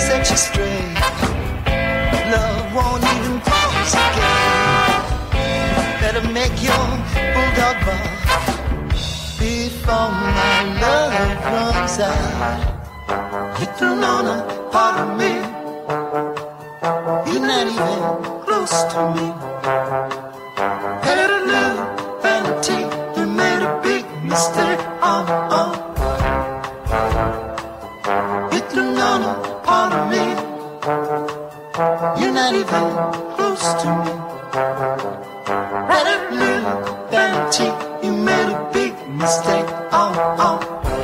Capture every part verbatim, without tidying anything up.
set you straight. Love won't even close again. Better make your bulldog bark before my love runs out. You're thrown on a part of me. You're not even close to me. Had a little vanity, you made a big mistake. Oh, oh. You're thrown on a part of me. You're not even close to me. Had a little vanity, you made a big mistake. Oh, oh.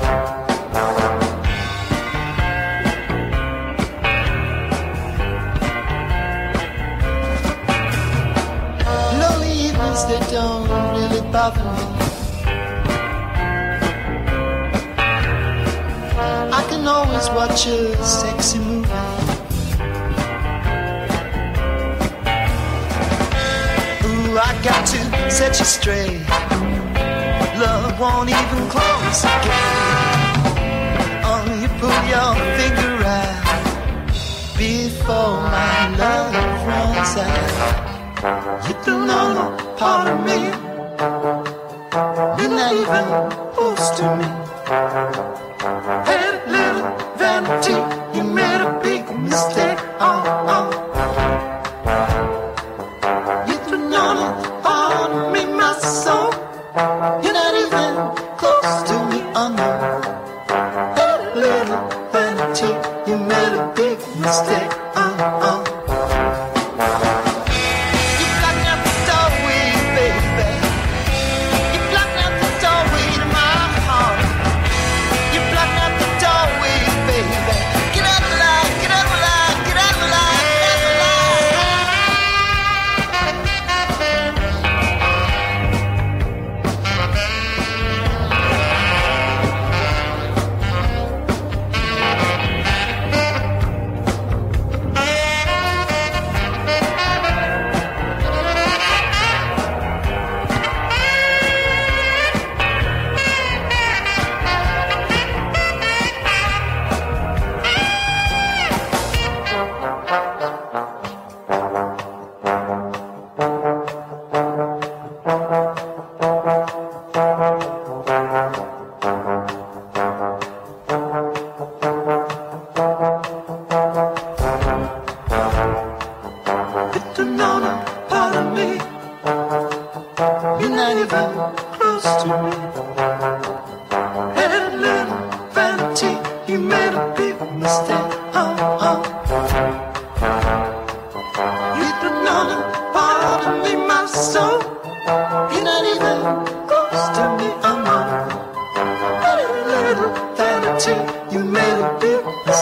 They don't really bother me. I can always watch a sexy movie. Ooh, I got to set you straight. Love won't even close again. Oh, you put your finger out before my love runs out. You don't know no part of me. You're not even close to me. Had a little vanity, you made a big mistake. Oh, oh. You don't know no part of me, my soul. You're not even close to me. Oh no. Had a little vanity, you made a big mistake. Oh, oh. You made a big